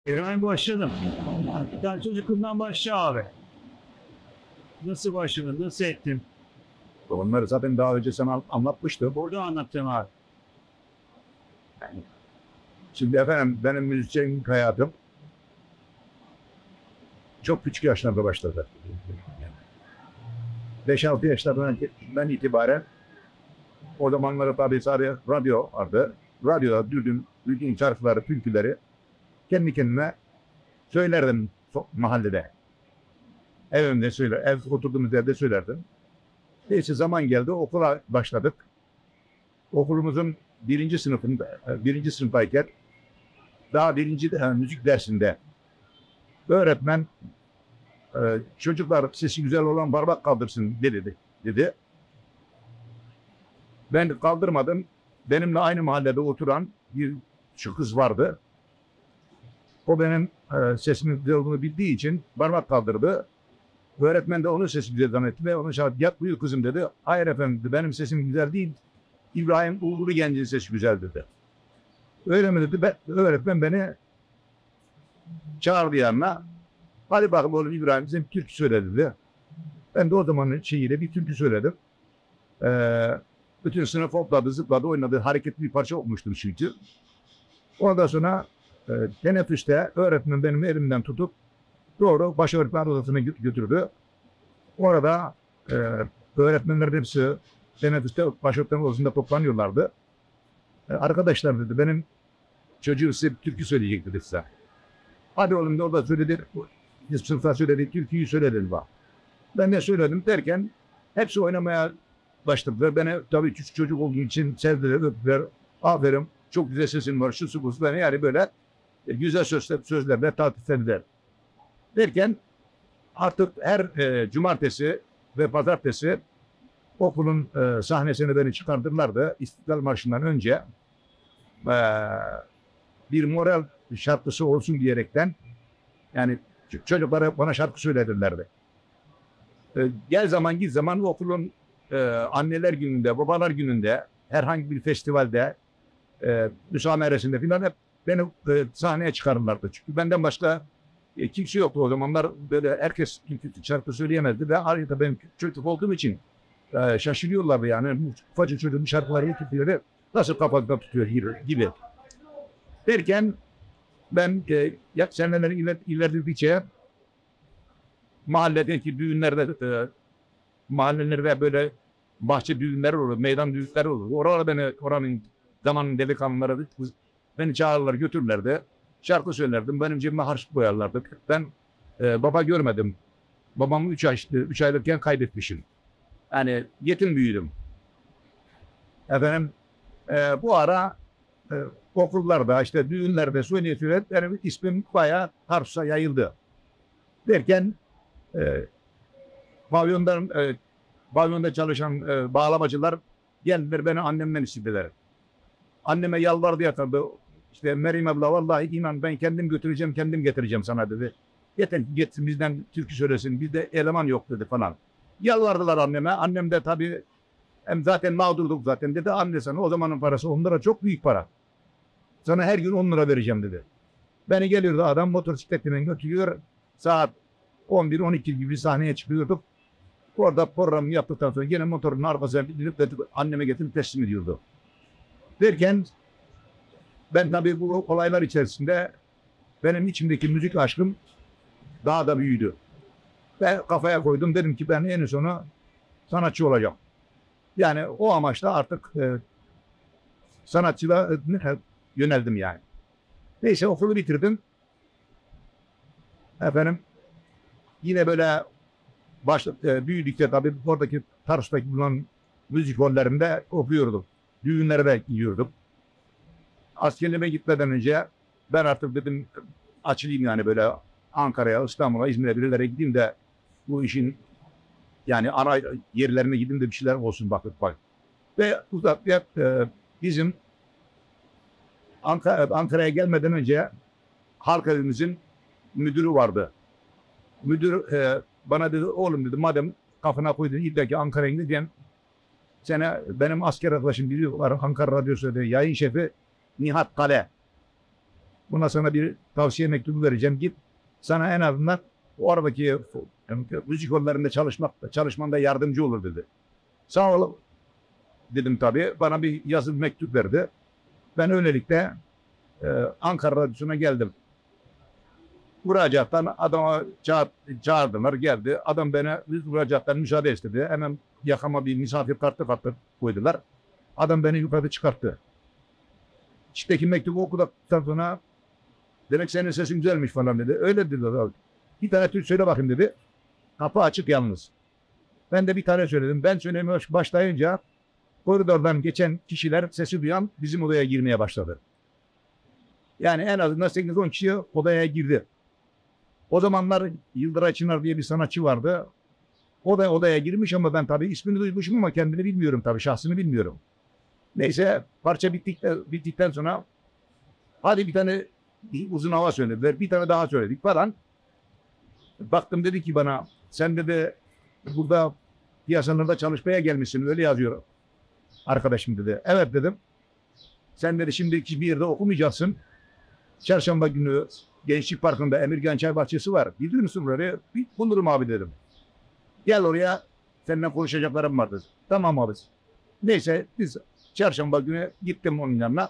Hemen başladım. Yani çocukluğumdan başla abi. Nasıl başladın, nasıl ettin? Onları zaten daha önce sana anlatmıştım. Burada anlattım abi. Şimdi efendim benim müzisyenlik hayatım çok küçük yaşlarda başladı. 5-6 yaşlarından itibaren o zamanları tabii sadece radyo vardı. Radyoda düğün şarkıları, türküleri kendi kendime söylerdim mahallede. Evimde oturduğumuz yerde söylerdim. Neyse zaman geldi, okula başladık. Okulumuzun birinci sınıftayken daha müzik dersinde öğretmen çocuklar sesi güzel olan parmak kaldırsın dedi. Ben kaldırmadım. Benimle aynı mahallede oturan şu kız vardı. O benim sesimin güzel olduğunu bildiği için parmak kaldırdı. Öğretmen de onun sesi güzel zannetti ve ona şahit yat buyur kızım dedi. Hayır efendim dedi, benim sesim güzel değil. İbrahim Uğurlu Genc'in sesi güzel dedi. Öyle mi dedi? Öğretmen beni çağırdı yanına. Hadi bakalım oğlum İbrahim bize bir türkü söyle dedi. Ben de o zamanın şeyiyle bir türkü söyledim. Bütün sınıf hopladı, zıpladı, oynadı. Hareketli bir parça olmuştum çünkü. Ondan sonra teneffüste öğretmen benim elimden tutup doğru baş öğretmen odasına götürdü. Orada öğretmenlerin hepsi teneffüste baş öğretmen odasında toplanıyorlardı. Arkadaşlar dedi, benim çocuğum size bir türkü söyleyecek dedi size. Hadi oğlum da orada söyledi. Sınıfta söyledi, türküyü söyledi bak. Ben de söyledim derken hepsi oynamaya başladılar. Beni tabii küçük çocuk olduğum için sevdiler, öptüler. Aferin, çok güzel sesin var, şu su bu su. Beni yani böyle güzel sözlerle tatiflediler. Derken artık her cumartesi ve pazartesi okulun sahnesine beni çıkartırlardı. İstiklal Marşı'ndan önce bir moral şarkısı olsun diyerekten yani çocuklara bana şarkı söyletirlerdi. Gel zaman git zaman okulun anneler gününde, babalar gününde, herhangi bir festivalde, müsameresinde filan hep beni sahneye çıkarırlardı. Çünkü benden başka kimse yoktu o zamanlar. Böyle herkes şarkı söyleyemezdi ve ayrıca ben çocuk olduğum için şaşırıyorlardı yani. Ufacık çocuğun şarkıları, türküleri nasıl kafasında tutuyor gibi. Derken ben seneler ilerledikçe mahalledeki düğünlerde, mahallelerde böyle bahçe düğünler olur, meydan düğünler olur. Oranın zamanın delikanlıları beni çağırırlar, götürürlerdi. Şarkı söylerdim, benim cebime harçlık koyarlardı. Ben baba görmedim. Babamı 3 aylıkken kaybetmişim. Yani yetim büyüdüm. Efendim bu ara okullarda işte düğünlerde söyleyerek benim ismim bayağı Tarsus'a yayıldı. Derken pavyonda çalışan bağlamacılar geldiler beni annemden istediler. Anneme yalvardı yakardı. İşte Meryem abla vallahi inan ben kendim götüreceğim, kendim getireceğim sana dedi. Yeter ki gitsin bizden türkü söylesin, bizde eleman yok dedi falan. Yalvardılar anneme. Annem de tabii hem zaten mağdurduk zaten dedi. Anne sana o zamanın parası 10 lira çok büyük para. Sana her gün 10 lira vereceğim dedi. Beni geliyordu adam motosikletle götürüyor. Saat 11-12 gibi sahneye çıkıyorduk. Orada programı yaptıktan sonra yine motorun arkasına binip anneme getirip teslim ediyordu. Derken ben tabii bu olaylar içerisinde benim içimdeki müzik aşkım daha da büyüdü. Ve kafaya koydum dedim ki ben en sonu sanatçı olacağım. Yani o amaçla artık sanatçılığa yöneldim yani. Neyse okulu bitirdim. Efendim yine böyle büyüdükçe tabii oradaki Tarsus'taki bulunan müzik hollerinde okuyordum. Düğünlere de gidiyordum. Askerliğime gitmeden önce ben artık dedim açılayım yani böyle Ankara'ya, İstanbul'a, İzmir'e birilere gideyim de bu işin yani ana yerlerine gideyim de bir şeyler olsun bak. Ve bizim Ankara'ya gelmeden önce halk evimizin müdürü vardı. Müdür bana dedi oğlum dedi madem kafana koydun illa ki Ankara'ya gideceksin. Benim asker arkadaşım biri var Ankara Radyosu'da yayın şefi Nihat Kale. Buna sana bir tavsiye mektubu vereceğim. Git sana en azından oradaki müzik kollarında çalışmanda yardımcı olur dedi. Sağ ol dedim tabii. Bana bir yazılı mektup verdi. Ben öylelikle Ankara Radyosu'na geldim. Müracaattan adama çağırdılar, geldi. Adam bana müracaattan müsaade istedi. Hemen yakama bir misafir kartı koydular. Adam beni yukarı çıkarttı. İçteki mektubu okuduktan sonra demek senin sesin güzelmiş falan dedi. Öyle dedi abi. Bir tane Türk söyle bakayım dedi. Kapı açık yalnız. Ben de bir tane söyledim. Ben söylemeye başlayınca koridordan geçen kişiler sesi duyan bizim odaya girmeye başladı. Yani en azından 8-10 kişi odaya girdi. O zamanlar Yıldıray Çınar diye bir sanatçı vardı. O da odaya girmiş ama ben tabii ismini duymuşum ama kendini bilmiyorum tabii, şahsını bilmiyorum. Neyse parça bittikten sonra hadi bir tane uzun hava söylediler. Bir tane daha söyledik falan. Baktım dedi ki bana sen dedi burada piyasalarda çalışmaya gelmişsin öyle yazıyor arkadaşım dedi. Evet dedim. Sen dedi şimdi bir yerde okumayacaksın. Çarşamba günü Gençlik Parkı'nda Emirgan Çay Bahçesi var. Bilir misin orayı? Bulurum abi dedim. Gel oraya seninle konuşacaklarım vardır. Tamam abi. Neyse biz çarşamba günü gittim onun yanına.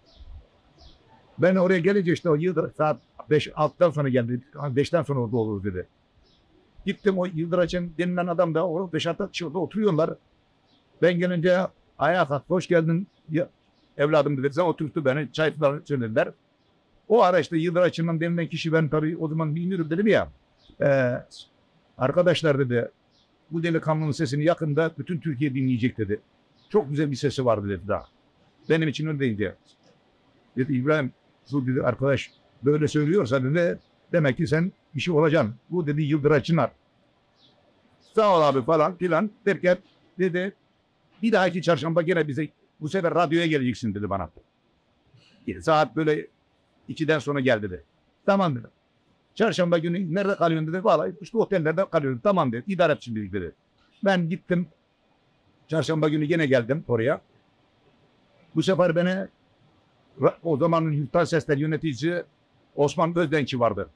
Ben oraya gelince işte o Yıldıray saat 5-6'dan sonra geldi. 5'ten sonra orada olur dedi. Gittim o Yıldıray'ın denilen adam da o 5-6 kişi orada oturuyorlar. Ben gelince ayağa kalk hoş geldin ya, evladım dedi. Sen oturttu beni çay falan söylediler. O ara işte Yıldıray'ın denilen kişi ben tabii o zaman bilmiyorum dedim ya. Arkadaşlar dedi bu delikanlının sesini yakında bütün Türkiye dinleyecek dedi. Çok güzel bir sesi vardı dedi daha. Benim için öyle değildi. Dedi İbrahim bu dedi arkadaş böyle söylüyorsa dedi demek ki sen bir şey olacaksın. Bu dedi Yıldıray Çınar. Sağ ol abi falan filan derken dedi bir dahaki çarşamba gene bize bu sefer radyoya geleceksin dedi bana. Saat böyle 2'den sonra gel dedi. Tamam dedim. Çarşamba günü nerede kalıyorsun dedi. Vallahi işte otellerde kalıyorum. Tamam dedi. İdare et şimdilik dedi. Ben gittim. Çarşamba günü gene geldim oraya. Bu sefer beni o zamanın Yurttaş Sesler yöneticisi Osman Özdençi vardı.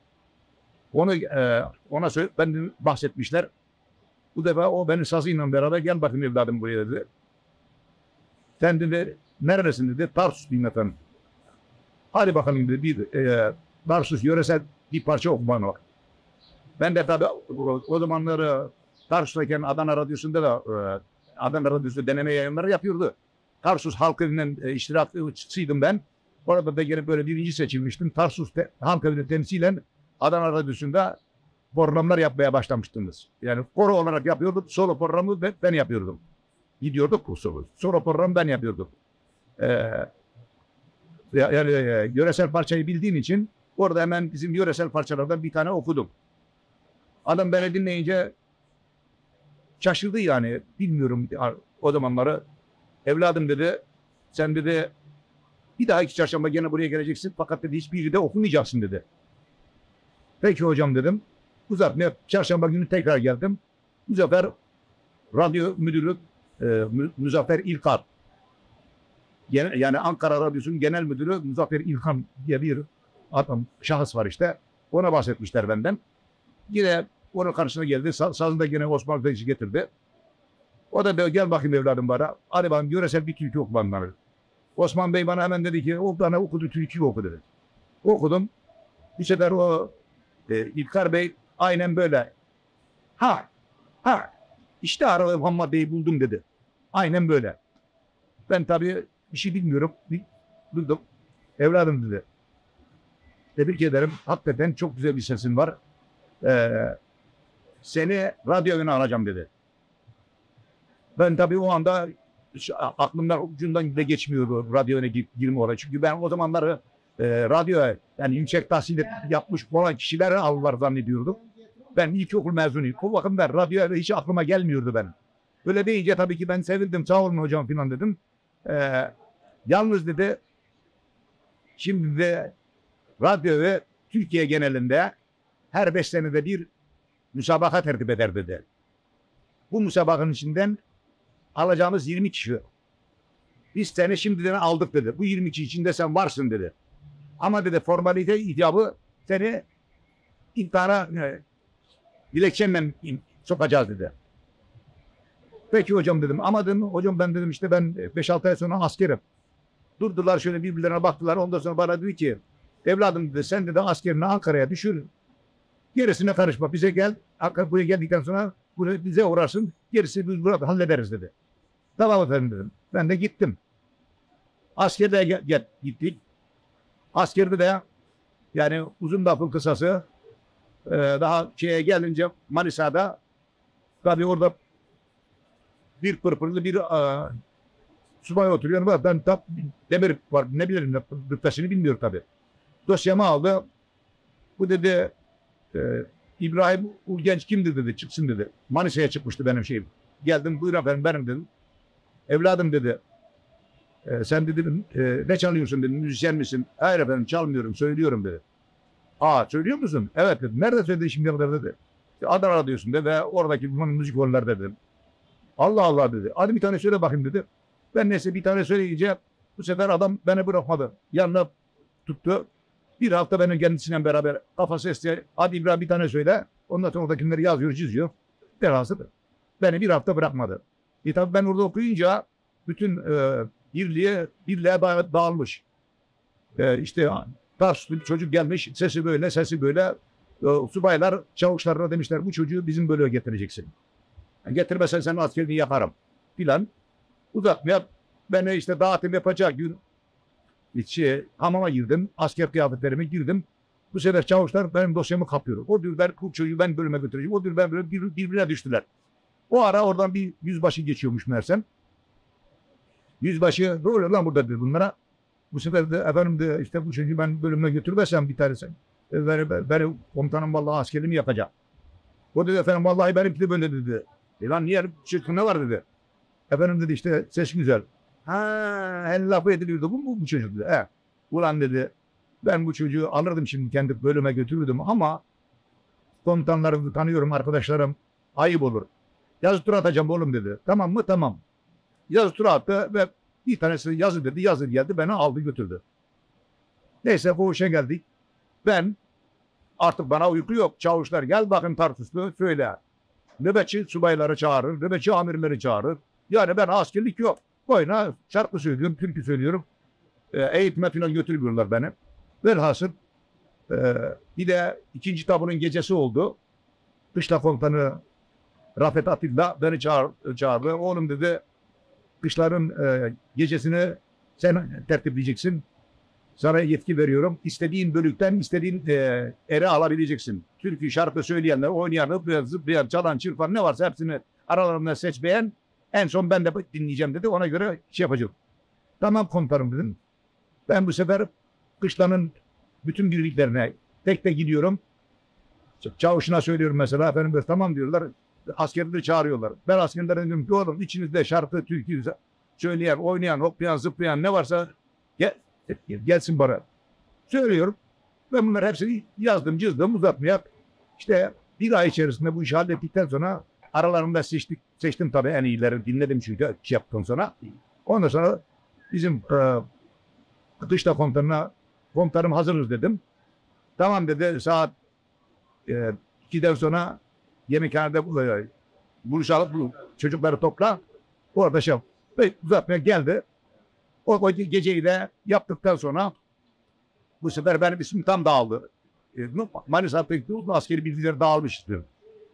Ona benden bahsetmişler. Bu defa o beni sazıyla beraber gel bakayım evladım buraya dedi. Sen dedi neredesin dedi. Tarsusluyum efendim. Hadi bakalım dedi Tarsus yöresel bir parça okumana bak. Ben de tabii o zamanları Tarsus'tayken Adana Radyosu'nda da Adana Radyosu deneme yayınları yapıyordu. Tarsus halk evinden iştirakçısıydım ben. Orada da gelip böyle birinci seçilmiştim. Tarsus halk evinin temsilen Adana Radyosu'nda programlar yapmaya başlamıştınız. Yani koro olarak yapıyorduk. Solo programı ben yapıyordum. Gidiyorduk bu solo programı ben yapıyordum. Yani yöresel parçayı bildiğin için orada hemen bizim yöresel parçalardan bir tane okudum. Adam beni dinleyince şaşırdı yani. Bilmiyorum o zamanları. Evladım dedi sen dedi bir daha iki çarşamba gene buraya geleceksin fakat dedi hiçbiri de okumayacaksın dedi. Peki hocam dedim. Uzatmaya çarşamba günü tekrar geldim. Bu sefer radyo müdürü Muzaffer İlkar. Yani Ankara Radyosu'nun genel müdürü Muzaffer İlkan diye bir adam, şahıs var işte. Ona bahsetmişler benden. Yine onun karşısına geldi. Sazında gene Osman Bey'i getirdi. O da gel bakayım evladım bana. Hadi bakayım yöresel bir türkü oku bana. Osman Bey bana hemen dedi ki o bana okudu türküyü oku dedi. Okudum. Bir sefer o İlkar Bey aynen böyle. Ha işte aralı Muhammed Bey'i buldum dedi. Aynen böyle. Ben tabii bir şey bilmiyorum. Duydum. Evladım dedi. Tebrik ederim. Hakikaten çok güzel bir sesin var. Seni radyoya alacağım dedi. Ben tabii o anda aklımdan ucundan bile geçmiyordu radyoya girme oraya. Çünkü ben o zamanları radyoya yani yüksek tahsil yapmış olan kişileri alırlar zannediyordum. Ben ilkokul mezunuyum. O bakımdan radyoya hiç aklıma gelmiyordu ben. Böyle deyince tabii ki ben sevindim. Sağ olun hocam falan dedim. Yalnız dedi şimdi de radyo ve Türkiye genelinde her 5 senede bir müsabaka tertip eder dedi. Bu müsabakanın içinden alacağımız 20 kişi. Biz seni şimdiden aldık dedi. Bu 20 kişi içinde sen varsın dedi. Ama dedi formalite icabı seni imtihana dilekçenle sokacağız dedi. Peki hocam dedim. Ama dedim hocam ben dedim işte ben 5-6 ay sonra askerim. Durdular şöyle birbirlerine baktılar. Ondan sonra bana dedi ki evladım dedi sen dedi askerini Ankara'ya düşür. Gerisine karışma. Bize gel. Buraya geldikten sonra bize uğrarsın. Gerisi biz burada hallederiz dedi. Tamam efendim dedim. Ben de gittim. Askerde gittik. Askerde de yani uzun lafın kısası daha şeye gelince Manisa'da tabii orada bir pırpırlı bir subay oturuyor. Ben demir var ne bilirim rütbesini bilmiyorum tabii. Dosyamı aldı. Bu dedi İbrahim Ulgenç kimdir dedi çıksın dedi. Manisa'ya çıkmıştı benim şeyim. Geldim buyur efendim benim dedim. Evladım dedi. Sen dedim ne çalıyorsun dedim müzisyen misin? Hayır efendim çalmıyorum söylüyorum dedi. Aa söylüyor musun? Evet dedim. Nerede söyledin şimdiye kadar dedi. İşte Adana'da diyorsun dedi ve oradaki müzik hallerde dedim. Allah Allah dedi. Hadi bir tane söyle bakayım dedi. Ben neyse bir tane söyleyince bu sefer adam beni bırakmadı. Yanına tuttu. Bir hafta benim kendisiyle beraber kafası estiği hadi İbrahim bir tane söyle. Ondan sonra oradakileri yazıyor çiziyor. Derhası beni bir hafta bırakmadı. Tabii ben orada okuyunca bütün birliğe dağılmış. İşte Tarsuslu bir çocuk gelmiş sesi böyle. Subaylar çavuşlarına demişler bu çocuğu bizim bölüğe getireceksin. Yani getirmesen senin askerini yaparım filan. Uzatmaya beni işte dağıtım yapacak gün hamama girdim. Asker kıyafetlerime girdim. Bu sefer çavuşlar benim dosyamı kapıyor. O diyor bu çocuğu ben bölüme götüreceğim. O diyor ben böyle birbirine düştüler. O ara oradan bir yüzbaşı geçiyormuş meğersem. Yüzbaşı ne oluyor lan burada dedi bunlara. Bu sefer de efendim de işte bu çocuğu ben bölüme götürmesem bir tanesi. Benim komutanım vallahi askerimi yapacak. O dedi efendim vallahi benimki de böyle dedi. Lan niye çocuk ne var dedi. Efendim dedi işte ses güzel. Ha el lafı ediliyordu bu çocuk dedi. Ulan dedi ben bu çocuğu alırdım şimdi kendi bölüme götürürdüm ama komutanlarımı tanıyorum arkadaşlarım ayıp olur. Yazı tura atacağım oğlum dedi. Tamam mı? Tamam. Yazı tura attı ve bir tanesi yazı dedi. Yazı geldi beni aldı götürdü. Neyse koğuşa geldik. Ben artık bana uyku yok. Çavuşlar gel bakın Tarsuslu söyle. Nöbetçi subayları çağırır. Nöbetçi amirleri çağırır. Yani ben askerlik yok. Boyuna şarkı söylüyorum, türkü söylüyorum. Eğitime falan götürüyorlar beni. Velhasıl bir de ikinci tabunun gecesi oldu. Kışla komutanı Rafet Atilla beni çağırdı. Oğlum dedi kışların gecesini sen tertipleyeceksin. Sana yetki veriyorum. İstediğin bölükten istediğin eri alabileceksin. Türkü, şarkı söyleyenler, oynayanlar, zıplayan, çalan, çırpan ne varsa hepsini aralarında seç beğen. En son ben de dinleyeceğim dedi. Ona göre şey yapacağım. Tamam komutanım dedim. Ben bu sefer kışlanın bütün birliklerine tek tek gidiyorum. Çavuşuna söylüyorum mesela. Efendim tamam diyorlar. Askerleri çağırıyorlar. Ben askerlere diyorum ki oğlum içinizde şarkı, türkü söyleyen, oynayan, hoplayan, zıplayan ne varsa gelsin bana. Söylüyorum. Ben bunları hepsini yazdım, cızdım, uzatmaya. İşte bir ay içerisinde bu işi hallettikten sonra aralarında seçtim tabii en iyileri dinledim çünkü şey yaptım sonra. Ondan sonra bizim kışla komutanım hazırız dedim. Tamam dedi saat 2'den sonra yemekhanede buluşalım bu çocukları topla. Orada şey uzatmaya geldi. O geceyi de yaptıktan sonra bu sefer benim ismim tam dağıldı. Manisa'daki askeri bilgileri dağılmıştı.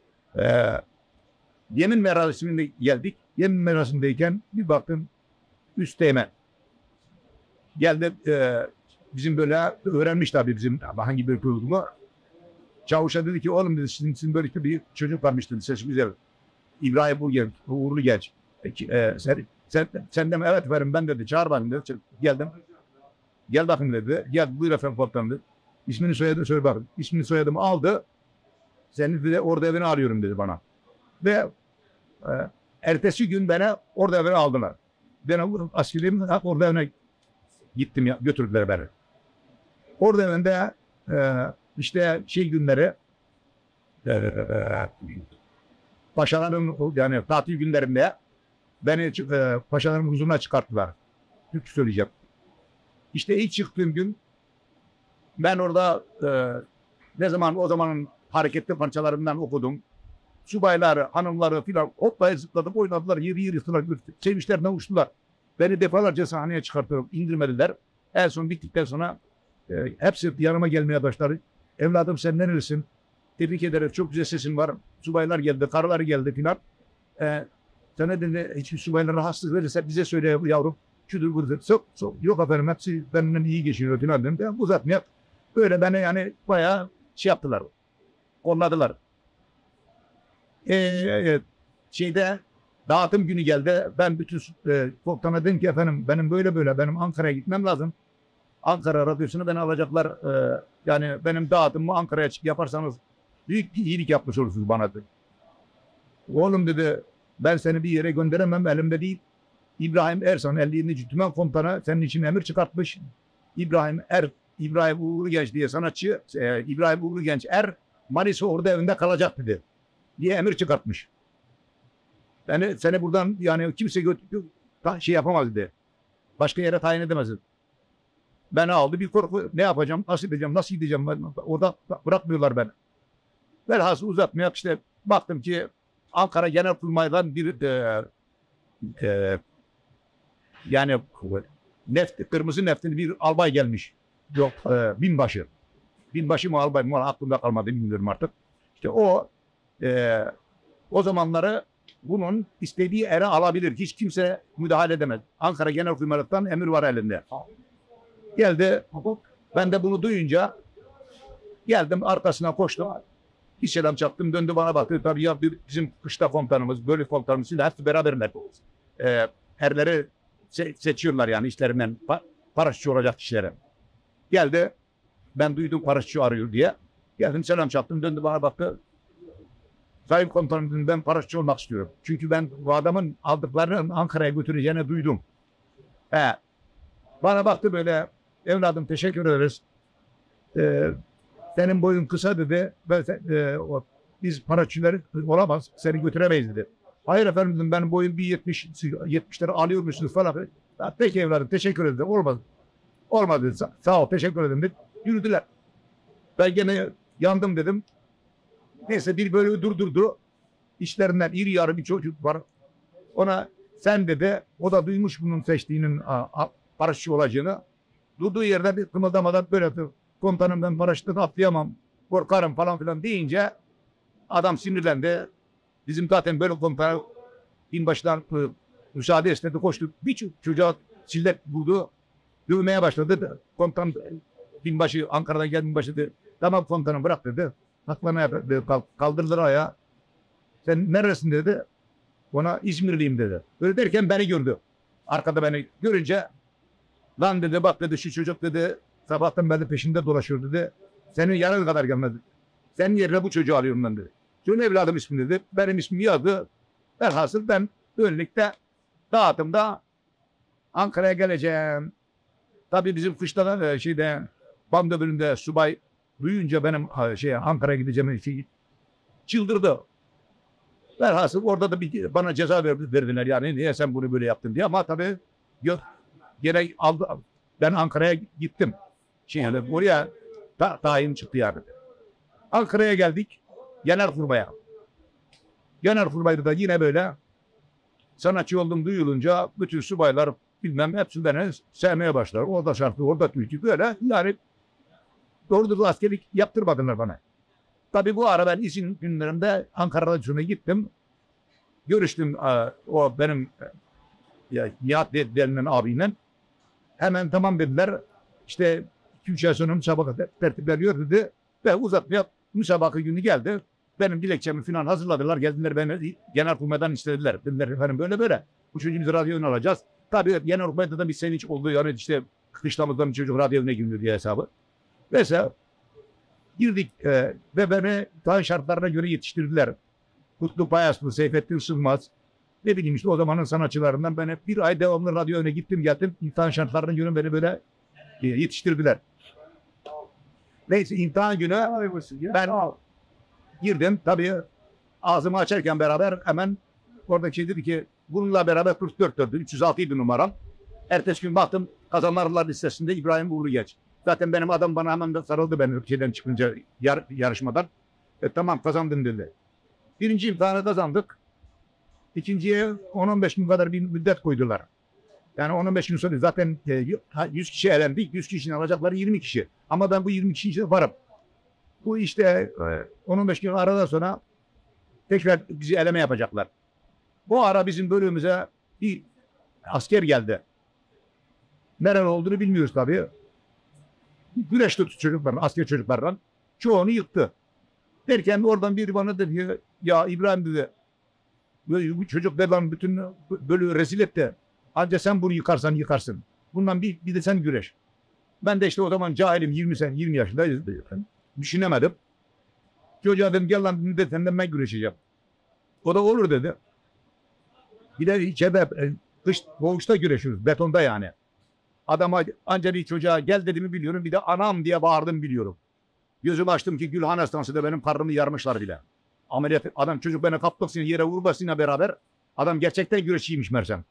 Yemin merasimine geldik. Yemin merasimindeyken bir baktım Üsteğmen. Geldi bizim böyle öğrenmiş tabii bizim hangi bir kurulumu. Çavuşa dedi ki oğlum dedi sizin böyle bir çocuk varmış dedi sesi güzel. İbrahim Uğurlu Genç. Sen de mi? Evet efendim ben dedi çağır beni dedi. Geldim. Gel bakın dedi. Gel buyur efendim komutanım dedi. İsmini soyadını söyle bakın. İsmini soyadımı aldı. Seni de orada evine arıyorum dedi bana. Ve ertesi gün beni orada evine aldılar. Ben askerliğim orada evine gittim ya götürdüler beni. Orada evinde işte şey günleri paşaların yani tatil günlerinde beni paşaların huzuruna çıkarttılar. Türkçe söyleyeceğim. İşte ilk çıktığım gün Ben orada ne zaman o zamanın hareketli parçalarından okudum. Subayları, hanımları filan hoppaya zıpladıp oynadılar. Yeri yırtılar. Sevinçlerden uçtular. Beni defalarca sahneye çıkartıp indirmediler. En son bittikten sonra hepsi yanıma gelmeye başladı. Evladım sen nerelisin? Tebrik ederim. Çok güzel sesin var. Subaylar geldi, karılar geldi filan. Sana dedi hiçbir subaylar rahatsız verirse bize söyle yavrum. Şudur budur. Yok efendim hepsi benimle iyi geçiniyor filan dedim. Ben uzatmayayım. Böyle beni yani bayağı şey yaptılar. Kolladılar. Şeyde dağıtım günü geldi. Ben bütün koptana dedim ki efendim benim böyle benim Ankara'ya gitmem lazım. Ankara radyosunu beni alacaklar. Yani benim dağıtımımı Ankara'ya yaparsanız büyük bir iyilik yapmış olursunuz bana dedi. Oğlum dedi ben seni bir yere gönderemem elimde değil. İbrahim Ersan 50. Tümen Komutanı senin için emir çıkartmış. İbrahim Uğurlu Genç diye sanatçı İbrahim Uğurlu Genç Manisa orada evinde kalacak dedi. Diye emir çıkartmış. Seni buradan yani kimse şey yapamaz dedi. Başka yere tayin edemez dedi. Beni aldı bir korku ne yapacağım nasıl gideceğim orada bırakmıyorlar beni. Velhasıl uzatmayak işte baktım ki Ankara Genelkurmay'dan bir yani kırmızı neftli bir albay gelmiş. Yok binbaşı. Binbaşı mı albay mı aklımda kalmadı bilmiyorum artık. İşte o zamanları bunun istediği ere alabilir. Hiç kimse müdahale edemez. Ankara Genelkurmay'dan emir var elinde. Geldi. Ben de bunu duyunca geldim arkasına koştum. Bir selam çaktım döndü bana baktı. Tabii ya bizim kışla komutanımız, bölük komutanımız hepsi beraberler. Erleri seçiyorlar yani işlerinden paraşütçü olacak kişilere. Geldi. Ben duydum paraşütçü arıyor diye. Geldim selam çaktım döndü bana baktı. Sayın komutanım dedim ben paraşütçü olmak istiyorum. Çünkü ben bu adamın aldıklarını Ankara'ya götüreceğini duydum. Bana baktı böyle evladım teşekkür ederiz. Senin boyun kısa dedi. Biz paraşütçüler olamaz. Seni götüremeyiz dedi. Hayır efendim dedim benim boyum 1.70'leri alıyormuşsunuz falan. Peki evladım teşekkür ederim. Olmadı dedi. Sağ ol teşekkür ederim dedi. Yürüdüler. Ben gene yandım dedim. Neyse bir böyle durdurdu. İşlerinden iri yarı bir çocuk var. Ona sen dedi. O da duymuş bunun seçtiğinin paraşütçü olacağını. Durduğu yerde bir kımıldamadan böyle komutanım ben paraşütten atlayamam. Korkarım falan filan deyince adam sinirlendi. Bizim zaten böyle komutanı binbaşıdan müsaade istedi koştu. Bir çocuğa sillet buldu. Dövmeye başladı. Komutan binbaşı Ankara'dan geldi binbaşı dedi. Tamam komutanım bırak dedi. Haklarına yaptı. Kaldırdılar ayağa. Sen neresin dedi. Ona İzmirliyim dedi. Öyle derken beni gördü. Arkada beni görünce lan dedi bak dedi şu çocuk dedi sabahtan beri peşinde dolaşıyor dedi. Senin yarın kadar gelmedi. Senin yerine bu çocuğu alıyorum ben dedi. Şunun evladım ismi dedi. Benim ismimi yazdı. Velhasıl ben önlükte dağıtımda Ankara'ya geleceğim. Tabii bizim kışlada Bamda bölümünde subay duyunca benim Ankara'ya gideceğim çıldırdı. Velhasıl orada da bana ceza verdiler yani niye sen bunu böyle yaptın diye ama tabii gene aldı. Ben Ankara'ya gittim. Oraya tayin çıktı yani. Ankara'ya geldik. Genelkurmay'a. Genelkurmay'da da yine böyle sanatçı oldum duyulunca bütün subaylar bilmem hepsi beni sevmeye başlar. Orada şarkı, orada türkü böyle. Yani doğru askerlik yaptırmadılar bana. Tabii bu ara ben izin günlerimde Ankara'da gittim. Görüştüm o benim Nihat denilen abiyle. Hemen tamam dediler. İşte 2-3 ay sonra müsabaka tertipleniyor dedi. Ve uzatmaya müsabaka günü geldi. Benim dilekçemi falan hazırladılar. Geldiler beni Genelkurmay'dan istediler. Dediler efendim böyle. Bu çocuğu biz radyoya alacağız. Tabii Genelkurmay'da da bir sevinç oldu. Yani işte kışlamızdan bir çocuk radyoya girmiyor diye hesabı. Mesela girdik ve beni daha şartlarına göre yetiştirdiler. Kutlu Payaslı, Seyfettin Sılmaz. Ne bileyim işte o zamanın sanatçılarından ben hep bir ay devamlı radyo öne gittim geldim. İmtihan şartlarına göre beni böyle yetiştirdiler. Neyse imtihan günü ben girdim. Tabii ağzımı açarken beraber hemen oradaki dedi ki bununla beraber 44'tü. 306 idi numaram. Ertesi gün baktım kazananlar listesinde İbrahim Uğurlu Genç. Zaten benim adam bana hemen de sarıldı ben şeyden çıkınca yarışmadan. Tamam kazandın dedi. Birinci imtihanı kazandık. İkinciye 10-15 gün kadar bir müddet koydular. Yani 10-15 gün sonra zaten 100 kişi elendik. 100 kişinin alacakları 20 kişi. Ama ben bu 20 kişiye varım. Bu işte 10-15 gün aradan sonra tekrar bizi eleme yapacaklar. Bu ara bizim bölümümüze bir asker geldi. Nerede olduğunu bilmiyoruz tabii. Güreş tuttu çocuklarla, asker çocuklarla. Çoğunu yıktı. Derken oradan biri bana dedi ki, ya İbrahim dedi, bu çocuk dedi bütün bölüğü rezil etti. Ancak sen bunu yıkarsan yıkarsın. Bundan bir de sen güreş. Ben de işte o zaman cahilim 20 yaşındayız. Düşünemedim. Çocuğa dedim gel lan dedi, senden ben güreşeceğim. O da olur dedi. Bir de içeride kış boğuşta güreşiyoruz. Betonda yani. Adama ancak bir çocuğa gel dediğimi biliyorum. Bir de anam diye bağırdım biliyorum. Gözümü açtım ki Gülhan Hastanesi'nde benim karnımı yarmışlar bile. Ameliyat adam çocuk beni kaptıksın yere vurmasıyla beraber adam gerçekten güreşçiymiş mersem.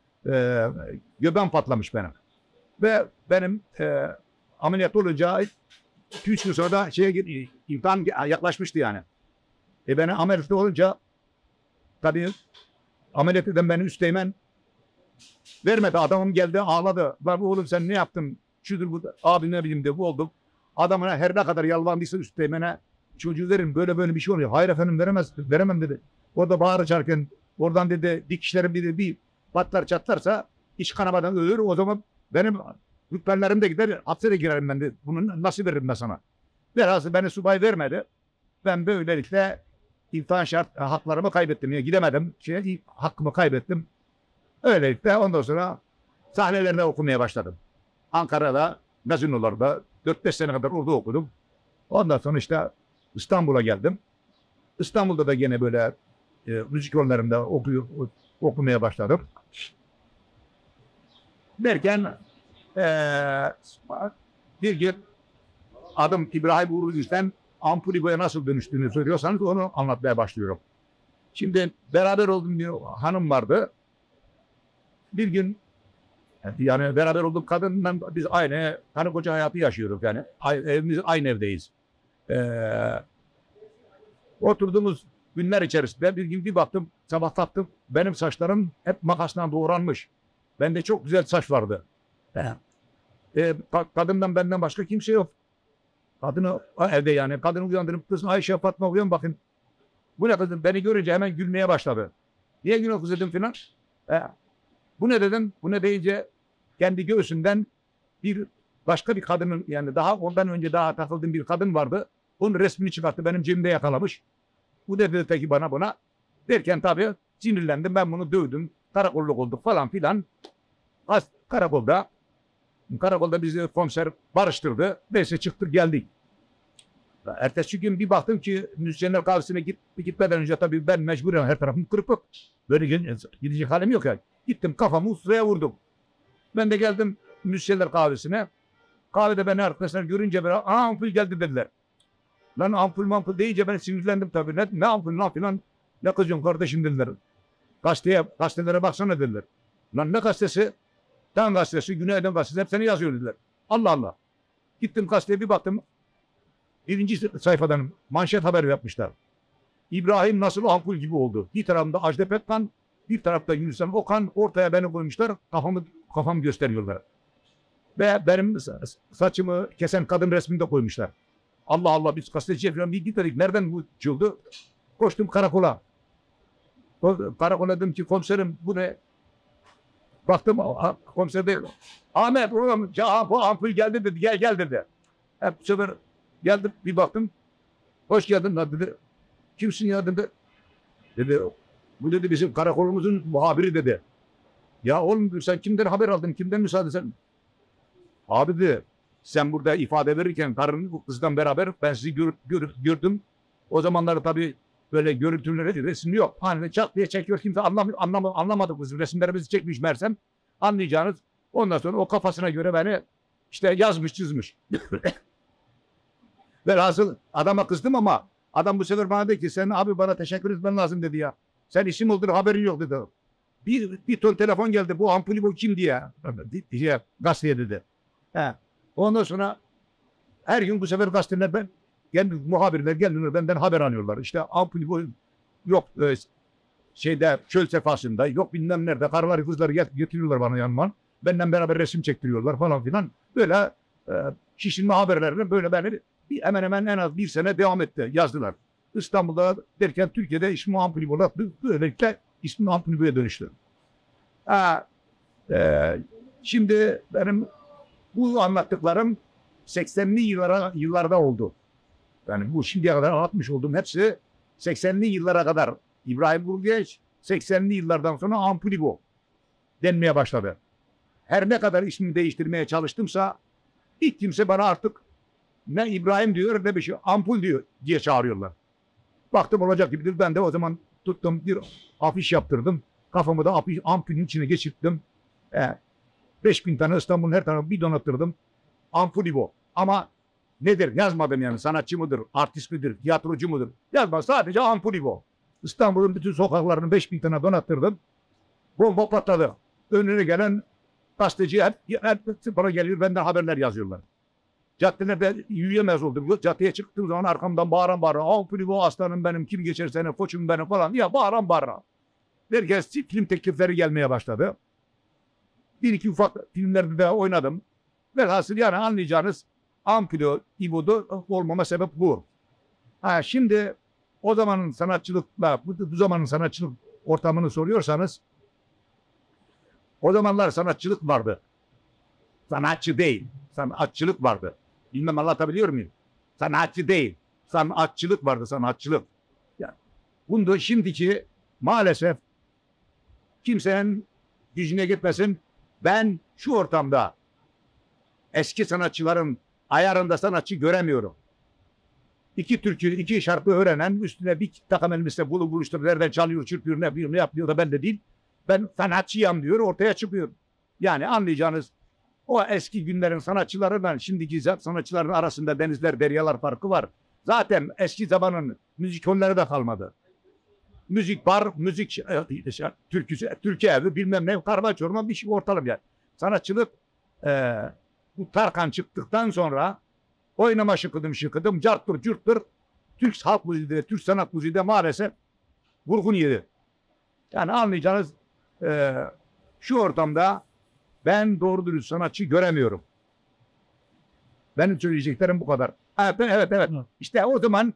Göbeğim patlamış benim. Ve benim ameliyat olunca 2-3 gün sonra da imtihan yaklaşmıştı yani. Ben ameliyat olunca tabii ameliyat eden benim üsteğmen vermedi. Adamım geldi ağladı. Lan oğlum sen ne yaptın? Şudur bu abi ne bileyim de bu oldum. Adamına her ne kadar yalvardıysa üsteğmene çocuğu verin böyle bir şey oluyor. Hayır efendim veremem dedi. Orada bağırırken oradan dedi dikişlerim bir patlar çatlarsa iç kanamadan ölür. O zaman benim rütbenlerim de gider hapse de girerim ben de. Bunu nasıl veririm ben sana? Velhasıl beni subay vermedi. Ben böylelikle imtihan şart haklarımı kaybettim. Yani gidemedim. Hakkımı kaybettim. Öylelikle ondan sonra sahnelerinde okumaya başladım. Ankara'da, Gazinolar'da 4-5 sene kadar orada okudum. Ondan sonra işte İstanbul'a geldim. İstanbul'da da gene böyle müzik rollerinde okumaya başladım. Derken bir gün adım İbrahim Uğur Yüz'den Ampulibo'ya nasıl dönüştüğünü soruyorsanız onu anlatmaya başlıyorum. Şimdi beraber olduğum bir hanım vardı. Bir gün yani beraber olduğum kadınla biz aynı karı koca hayatı yaşıyoruz yani. Evimiz aynı evdeyiz. Oturduğumuz günler içerisinde bir gün bir baktım sabah kalktım benim saçlarım hep makasla doğranmış. Bende çok güzel saç vardı. Kadından benden başka kimse yok. Kadını evde yani. Kadını uyandırıp kızım Ayşe Fatma uyan bakın. Bu ne kızım? Beni görünce hemen gülmeye başladı. Niye gülüyorsun kız dedim filan. Bu ne dedim? Bu ne deyince kendi göğsünden başka bir kadının yani daha ondan önce daha takıldığım bir kadın vardı. Onun resmini çıkarttı. Benim cebimde yakalamış. Bu dedi peki buna. Derken tabii sinirlendim. Ben bunu dövdüm. Karakolluk olduk falan filan. Karakolda bizi komiser barıştırdı. Neyse çıktık geldik. Ertesi gün bir baktım ki müzisyenler kahvesine gitmeden önce tabii ben mecburen her tarafım kırpık. Böyle gidecek halim yok yani. Gittim kafamı usturaya vurdum. Ben de geldim müzisyenler kahvesine. Kahvede beni arkadaşlar görünce böyle ampul geldi dediler. Lan ampul deyince ben sinirlendim tabii. Ne ampul lan filan. Ne kızıyorsun kardeşim dediler. Gazetelere baksana dediler. Lan ne gazetesi? Tan gazetesi, Günaydın gazetesi hep seni yazıyor dediler. Allah Allah. Gittim gazeteye bir baktım. Birinci sayfadan manşet haber yapmışlar. İbrahim nasıl ampul gibi oldu. Bir tarafında Ajda Pekkan, bir tarafta Yunus Emre Okan, ortaya beni koymuşlar. Kafam gösteriyorlar. Ve benim saçımı kesen kadın resmini de koymuşlar. Allah Allah biz gazeteciye falan bir gitmedik. Nereden bu çıktı? Koştum karakola. Karakola dedim ki komiserim bu ne? Baktım komiser de Ahmet oğlum bu ampul geldi dedi gel dedi. Hep bu sefer geldim bir baktım. Hoş geldin lan dedi. Kimsin ya dedi. Dedi bu dedi bizim karakolumuzun muhabiri dedi. Ya oğlum sen kimden haber aldın? Kimden müsaade sen? Abi dedi sen burada ifade verirken karının kızdan beraber ben sizi gördüm. O zamanlar tabii böyle görüntüleri resim yok. Hani çat diye çekiyor kimse anlamadık bizim resimlerimizi çekmiş mersem anlayacağınız. Ondan sonra o kafasına göre beni işte yazmış çizmiş. Velhasıl adama kızdım ama adam bu sefer bana dedi ki sen abi bana teşekkür etmen lazım dedi ya. Sen isim olduğunu haberin yok dedi. Bir ton telefon geldi bu ampulü bu kim diye. Gazeteye dedi. Ondan sonra Her gün bu sefer gazeteler muhabirler geldiler benden haber alıyorlar. İşte ampul bu yok şeyde çöl sefasında yok bilmem nerede karıları kızları getiriyorlar bana yanıma. Benden beraber resim çektiriyorlar falan filan. Böyle şişinme haberlerine böyle beni hemen hemen en az bir sene devam etti yazdılar. İstanbul'da derken Türkiye'de ismi ampul olarak böylelikle ismi ampulüye dönüştü. Şimdi benim bu anlattıklarım 80'li yıllarda oldu. Yani bu şimdiye kadar anlatmış olduğum hepsi 80'li yıllara kadar İbrahim Gurgeç 80'li yıllardan sonra Ampulibo denmeye başladı. Her ne kadar ismini değiştirmeye çalıştımsa hiç kimse bana artık ne İbrahim diyor ne bir şey Ampul diyor diye çağırıyorlar. Baktım olacak gibidir. Ben de o zaman tuttum bir afiş yaptırdım. Kafamı da ampulün içine geçirttim. 5000 tane İstanbul'un her tarafı bir donattırdım. Ampulibo. Ama nedir? Yazmadım yani. Sanatçı mıdır? Artist midir? Tiyatrocu mudur? Yazma. Sadece Ampulibo. İstanbul'un bütün sokaklarını 5000 tane donattırdım. Bomba patladı. Önüne gelen gazeteci hep bana geliyor. Benden haberler yazıyorlar. Caddelerde yürüyemez oldum. Caddeye çıktığım zaman arkamdan bağıran Ampulibo aslanım benim, kim geçerse ne, koçum benim falan diye bağıran. Herkes film teklifleri gelmeye başladı. Bir iki ufak filmlerde de oynadım. Velhasıl yani anlayacağınız Ampulibo olmama sebep bu. Şimdi o zamanın sanatçılıkla bu zamanın sanatçılık ortamını soruyorsanız o zamanlar sanatçılık vardı. Sanatçı değil. Sanatçılık vardı. Bilmem anlatabiliyor muyum? Sanatçı değil. Sanatçılık vardı, sanatçılık. Yani bunda şimdiki maalesef kimsenin gücüne gitmesin. Ben şu ortamda eski sanatçıların ayarında sanatçı göremiyorum. İki türkü, iki şarkı öğrenen üstüne bir takım elbise buluşturup nereden çalıyor, çırpıyor, ne yapıyor da ben de değil. Ben sanatçıyım diyor, ortaya çıkıyor. Yani anlayacağınız o eski günlerin sanatçılarıyla şimdiki sanatçıların arasında denizler, deryalar farkı var. Zaten eski zamanın müzikolleri de kalmadı. Müzik bar, müzik türküsü, türkü evi bilmem ne, karma çorma bir şey ortalım yani. Sanatçılık bu Tarkan çıktıktan sonra oynama şıkıdım, carttır, cürttür, Türk halk müziği de, Türk sanat müziği de maalesef vurgun yedi. Yani anlayacağınız şu ortamda ben doğru dürüst sanatçı göremiyorum. Benim söyleyeceklerim bu kadar. Evet. İşte o zaman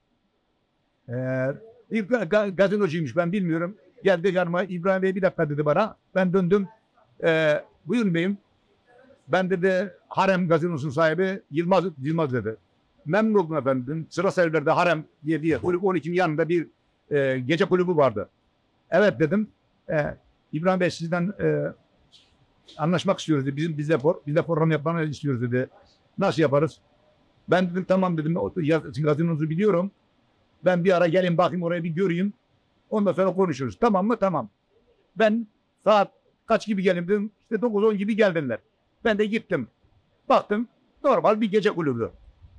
bir gazinocuymuş ben bilmiyorum. Geldi yanıma İbrahim Bey bir dakika dedi bana. Ben döndüm. Buyurun beyim. Ben dedi Harem gazinosunun sahibi Yılmaz dedi. Memnun oldum efendim. Sırası evlerde Harem diye 12'nin yanında bir gece kulübü vardı. Evet dedim. İbrahim Bey sizden anlaşmak istiyoruz dedi. Bizle program yapmanı istiyoruz dedi. Nasıl yaparız? Ben dedim tamam dedim. Gazinonuzu biliyorum. Ben bir ara gelin bakayım oraya bir göreyim. Ondan sonra konuşuruz. Tamam mı? Tamam. Ben saat kaç gibi gelin dedim. İşte 9-10 gibi geldiler. Ben de gittim. Baktım normal bir gece kulübü.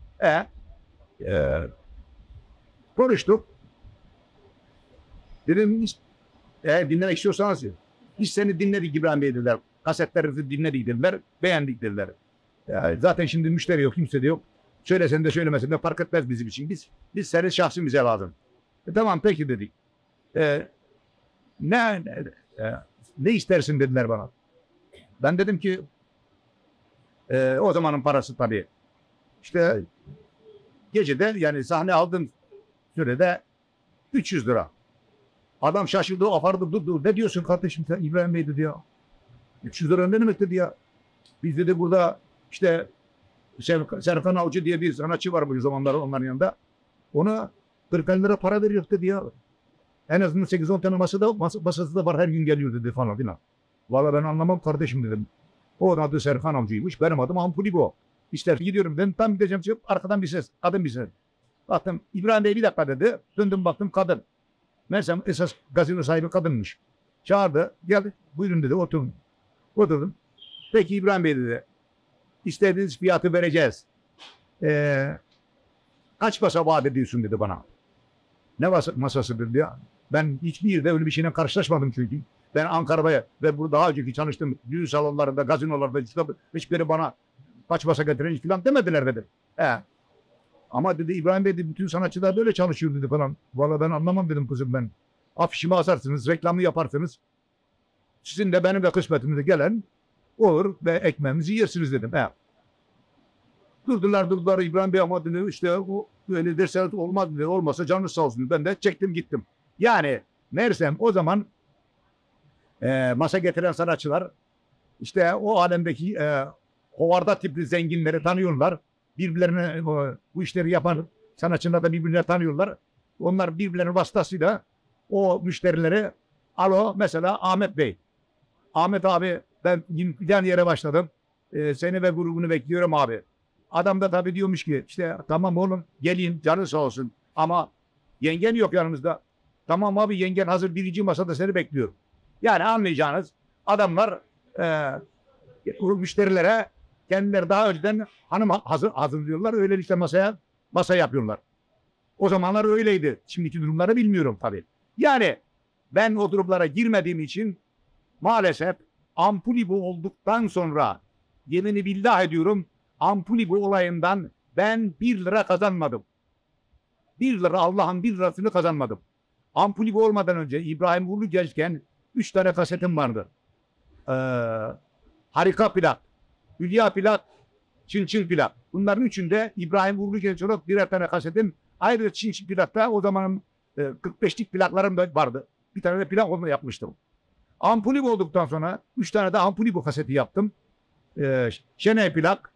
Konuştuk. Dedim dinlemek istiyorsanız biz seni dinledik İbrahim Bey dediler. Kasetlerinizi dinledik dediler. Beğendik dediler. Zaten şimdi müşteri yok, kimse de yok. Söylesen de söylemesen de fark etmez bizim için. Biz senin şahsın bize lazım. Tamam peki dedik. Ne istersin dediler bana. Ben dedim ki o zamanın parası tabii. İşte gecede yani sahne aldığım sürede 300 lira. Adam şaşırdı, afardı, durdu. Ne diyorsun kardeşim sen İbrahim Bey dedi ya. 300 lira ne demek dedi ya. Biz dedi burada işte Serkan Avcı diye bir sanatçı var bu zamanlar onların yanında. Ona 40 lira para veriyor dedi ya. En azından 8-10 tane masası da var her gün geliyor dedi falan filan. Valla ben anlamam kardeşim dedim. O adı Serkan Avcı'ymış. Benim adım Ampulibo. İster gidiyorum dedim. Tam gideceğim çıkıp arkadan bir ses. Kadın bir ses. Baktım İbrahim Bey bir dakika dedi. Döndüm baktım kadın. Meğersem esas gazino sahibi kadınmış. Çağırdı. Geldi. Buyurun dedi oturun. Oturdum. Peki İbrahim Bey dedi. İstediğiniz fiyatı vereceğiz. Kaç masa vaat ediyorsun dedi bana. Ne masası dedi ya. Ben hiçbir yerde öyle bir şeyle karşılaşmadım çünkü. Ben Ankara'da ve burada daha önceki çalıştım. Düğün salonlarında, gazinolarda hiçbiri bana kaç masa getirin falan demediler dedi. He. Ama dedi İbrahim Bey dedi, bütün sanatçılar böyle çalışıyor dedi falan. Vallahi ben anlamam dedim kızım ben. Afişimi asarsınız, reklamını yaparsınız. Sizin de benim de kısmetimize gelen olur ve ekmeğimizi yersiniz dedim. He. Durdular İbrahim Bey ama dedi işte o böyle derseniz olmaz dedi. Olmasa canınız sağ olsun. Ben de çektim gittim. Yani meğersem o zaman masa getiren sanatçılar işte o alemdeki hovarda tipli zenginleri tanıyorlar. Birbirlerine bu işleri yapan sanatçılar da birbirlerini tanıyorlar. Onlar birbirlerinin vasıtasıyla o müşterileri alo mesela Ahmet Bey. Ahmet abi ben bir yere başladım. Seni ve grubunu bekliyorum abi. Adam da tabii diyormuş ki işte tamam oğlum geleyim canın sağ olsun. Ama yengen yok yanımızda. Tamam abi yengen hazır birinci masada seni bekliyor. Yani anlayacağınız adamlar müşterilere kendileri daha önceden hanım hazırlıyorlar. Öyle işte masa yapıyorlar. O zamanlar öyleydi. Şimdiki durumları bilmiyorum tabii. Yani ben o durumlara girmediğim için maalesef Ampulibo olduktan sonra yemini billah ediyorum Ampulibo olayından ben 1 lira kazanmadım. 1 lira Allah'ın 1 lirasını kazanmadım. Ampulibo olmadan önce İbrahim Uğurlu gençken 3 tane kasetim vardı. Harika plak, Hülya plak, Çin plak. Bunların üçünde İbrahim Uğurlu genç olarak birer tane kasetim. Ayrıca Çin plakta o zaman 45'lik plaklarım da vardı. Bir tane de plak onunla yapmıştım. Ampulibo olduktan sonra 3 tane de Ampulibo kaseti yaptım. Şenay plak,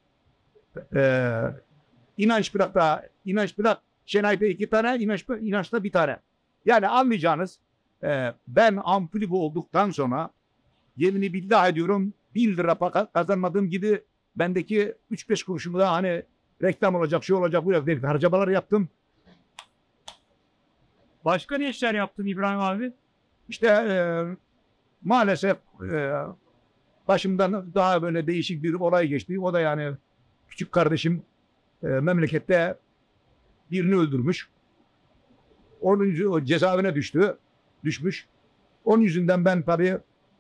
İnanç plak, Şenay'da 2 tane, İnanç'ta 1 tane. Yani anlayacağınız ben Ampulibo olduktan sonra yemini billah ediyorum 1 lira kazanmadığım gibi bendeki 3-5 kuruşumu da hani reklam olacak, şey olacak, bu harcamalar yaptım. Başka ne işler yaptın İbrahim abi? İşte maalesef başımdan daha böyle değişik bir olay geçti. O da yani küçük kardeşim memlekette birini öldürmüş. O cezaevine düşmüş. Onun yüzünden ben tabii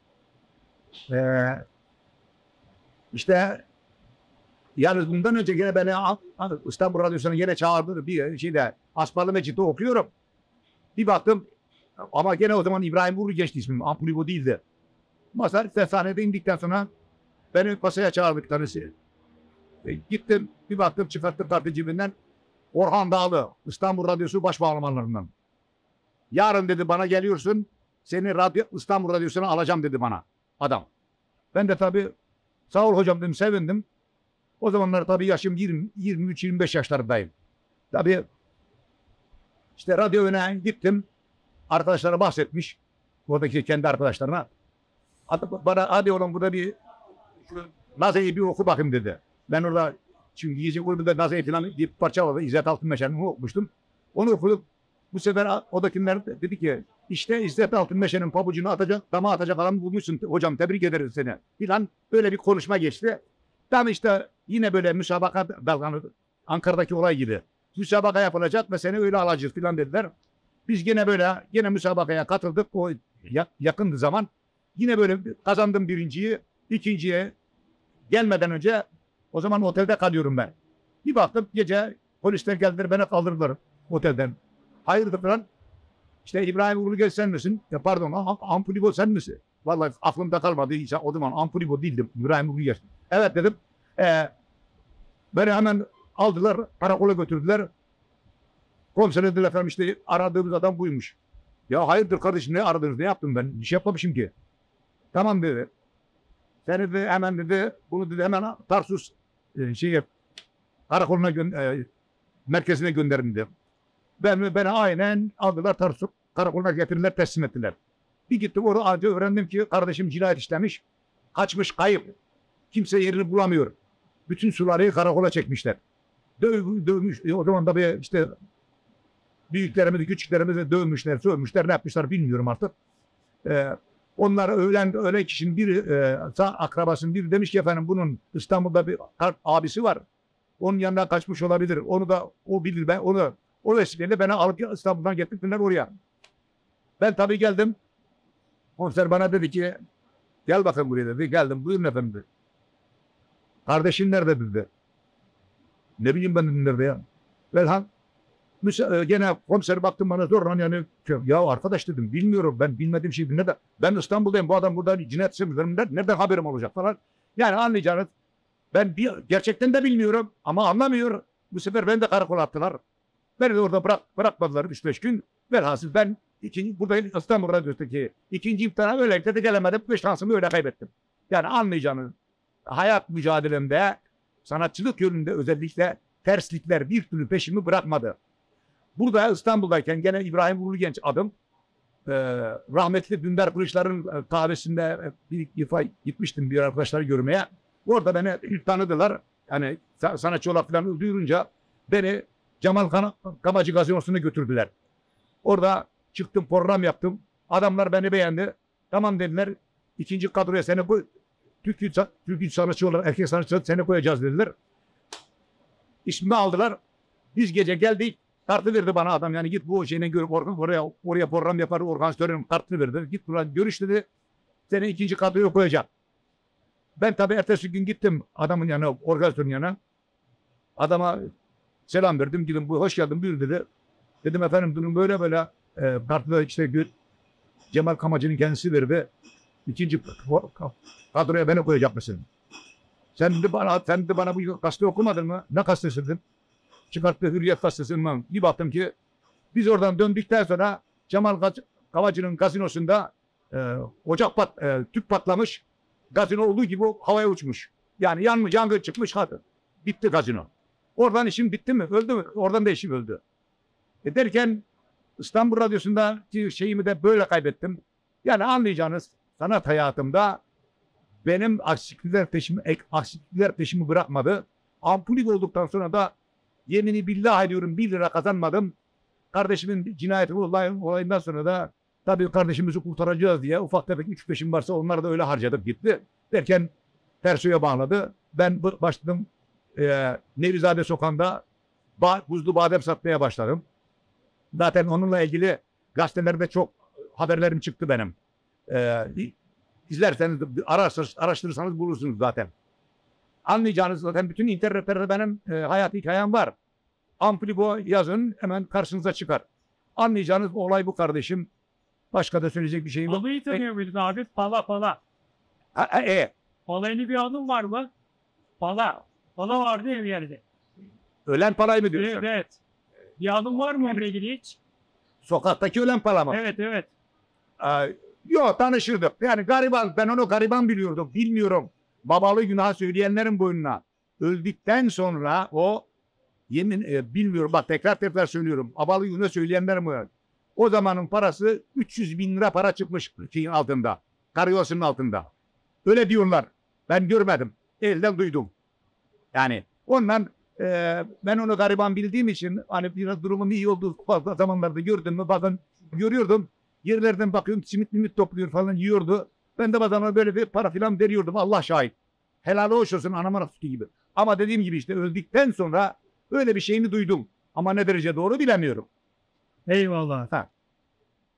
işte yalnız bundan önce gene beni İstanbul Radyosu'na gene çağırdı bir şeyde Asmalı Mecit'te okuyorum. Bir baktım ama gene o zaman İbrahim Uğurlu geçti ismim. Ampulibo değildi. Masa sahnede indikten sonra beni masaya çağırdı bir tanesi. Gittim bir baktım çıkarttım kartı cebinden Orhan Dağlı İstanbul Radyosu baş bağlamalarından. Yarın dedi bana geliyorsun seni İstanbul Radyosu'na alacağım dedi bana adam. Ben de tabii sağ ol hocam dedim sevindim. O zamanlar tabii yaşım 23-25 yaşlarındayım. Tabii işte radyo öne gittim. Arkadaşlara bahsetmiş. Oradaki kendi arkadaşlarına. Bana hadi oğlum burada bir Naze'yi bir oku bakayım dedi. Ben orada çünkü gece grubunda Naze'yi falan bir parça vardı. İzzet Altınmeşe'nin okumuştum. Onu okudum. Bu sefer odakiler dedi ki işte İzzet Altınmeşe'nin pabucunu atacak, dama atacak adamı bulmuşsun. Hocam tebrik ederiz seni. Filan böyle bir konuşma geçti. Tam işte yine böyle müsabaka dalganı Ankara'daki olay gibi. Müsabaka yapılacak ve seni öyle alacağız filan dediler. Biz yine müsabakaya katıldık. O yakındı zaman. Yine böyle kazandım birinciyi. İkinciye gelmeden önce o zaman otelde kalıyorum ben. Bir baktım gece polisler geldiler beni kaldırdılar otelden. Hayırdır falan. İşte İbrahim Uğurlu sen misin? Ya pardon Ampulibo sen misin? Vallahi aklımda kalmadı. O zaman Ampulibo değildim. İbrahim Uğurlu gelsin. Evet dedim. Beni hemen aldılar. Karakola götürdüler. Komiser dediler efendim işte aradığımız adam buymuş. Ya hayırdır kardeşim ne aradınız ne yaptım ben? Bir şey yapmamışım ki. Tamam dedi. Seni de hemen dedi bunu dedi hemen Tarsus karakoluna merkezine gönderin dedi. Beni aynen aldılar Tarsus karakoluna getirdiler teslim ettiler. Bir gittim orada anca öğrendim ki kardeşim cinayet işlemiş. Kaçmış kayıp. Kimse yerini bulamıyor. Bütün suları karakola çekmişler. Dövmüş. O zaman tabii işte büyüklerimizi, küçüklerimizi dövmüşler, sövmüşler, ne yapmışlar bilmiyorum artık. Onlar ölen kişinin biri, akrabasının biri demiş ki efendim bunun İstanbul'da bir abisi var. Onun yanına kaçmış olabilir. Onu da o bilir. Ben onu o vesileyle beni alıp İstanbul'dan getirdiler oraya. Ben tabii geldim. Komiser bana dedi ki gel bakın buraya dedi. Geldim buyurun efendim dedi. Kardeşin nerede dedi. Ne bileyim ben nerede ya. Velhan gene komiser baktım bana zorla yani ya arkadaş dedim bilmiyorum ben bilmediğim şey ne de ben İstanbul'dayım bu adam burada cinayet işleminden nereden haberim olacak falan. Yani anlayacağınız ben gerçekten de bilmiyorum ama anlamıyor. Bu sefer beni de karakola attılar. Beni de orada bırakmadılar 3-5 gün. Velhasıl ben buradayım İstanbul Radyosu'ndaki ikinci imtihana böylelikle de gelemedim ve şansımı öyle kaybettim. Yani anlayacağınız hayat mücadelemde sanatçılık yönünde özellikle terslikler bir türlü peşimi bırakmadı. Burada İstanbul'dayken gene İbrahim Uğurlu Genç adım. Rahmetli Dündar Kılıçlar'ın kahvesinde bir defa gitmiştim bir arkadaşları görmeye. Orada beni tanıdılar. Yani sanatçı olarak falan duyurunca beni Cemal Kamacı Gazinosu'na götürdüler. Orada çıktım program yaptım. Adamlar beni beğendi. Tamam dediler. İkinci kadroya seni bu Türk sanatçı olarak erkek sanatçı seni koyacağız dediler. İsmimi aldılar. Biz gece geldik. Kartı verdi bana adam yani git bu şeyine görüp oraya program yapar organizatörün kartını verdi. Git buradan görüş dedi. Seni ikinci kadroya koyacak. Ben tabii ertesi gün gittim adamın yanına, organizatörün yanına. Adama selam verdim. Gidin bu hoş geldin buyur dedi. Dedim efendim durum böyle böyle. Kartı işte Cemal Kamacı'nın kendisi verdi. İkinci kadroya beni koyacak mısın? Sen de bana bu gazete okumadın mı? Ne gazetesi dedim. Çıkarttı Hürriyet gazetesinden. Bir baktım ki biz oradan döndükten sonra Cemal Kamacı'nın gazinosunda tüp patlamış. Gazino olduğu gibi havaya uçmuş. Yani yangın çıkmış. Hadi. Bitti gazino. Oradan işim bitti mi? Öldü mü? Oradan da işim öldü. Derken İstanbul Radyosu'nda şeyimi de böyle kaybettim. Yani anlayacağınız sanat hayatımda benim aksilikler peşimi bırakmadı. Ampulik olduktan sonra da yemini billah ediyorum 1 lira kazanmadım. Kardeşimin cinayeti olayından sonra da tabii kardeşimizi kurtaracağız diye ufak tefek 3-5'im varsa onları da öyle harcadık gitti. Derken tersoya bağladı. Ben başladım Nevizade Sokağı'nda buzlu badem satmaya başladım. Zaten onunla ilgili gazetelerde çok haberlerim çıktı benim. İzlerseniz, araştırırsanız bulursunuz zaten. Anlayacağınız zaten bütün internetlerde benim hayat hikayem var. Amplibo yazın hemen karşınıza çıkar. Anlayacağınız olay bu kardeşim. Başka da söyleyecek bir şeyim yok. Pala'yı tanıyor muydun abi? Pala. Pala'yla bir anın var mı? Pala vardı ya bir yerde. Ölen palayı mı diyorsun? Evet. Bir anın var mı onunla ilgili hiç? Sokaktaki ölen pala mı? Evet. Yok tanışırdık. Yani gariban, ben onu gariban biliyordum. Bilmiyorum. Babalı günah söyleyenlerin boynuna. Öldükten sonra o bilmiyorum bak tekrar söylüyorum. Babalı günah söyleyenlerin boynuna. O zamanın parası 300 bin lira para çıkmış şeyin altında. Karayolunun altında. Öyle diyorlar. Ben görmedim. Elden duydum. Yani ondan ben onu gariban bildiğim için hani biraz durumum iyi olduğu fazla zamanlarda gördüm mü bazen görüyordum. Yerlerden bakıyorum simit topluyor falan yiyordu. Ben de bazen ona böyle bir para falan veriyordum. Allah şahit. Helal hoş olsun anamın sütü gibi. Ama dediğim gibi işte öldükten sonra öyle bir şeyini duydum. Ama ne derece doğru bilemiyorum. Eyvallah. Ha.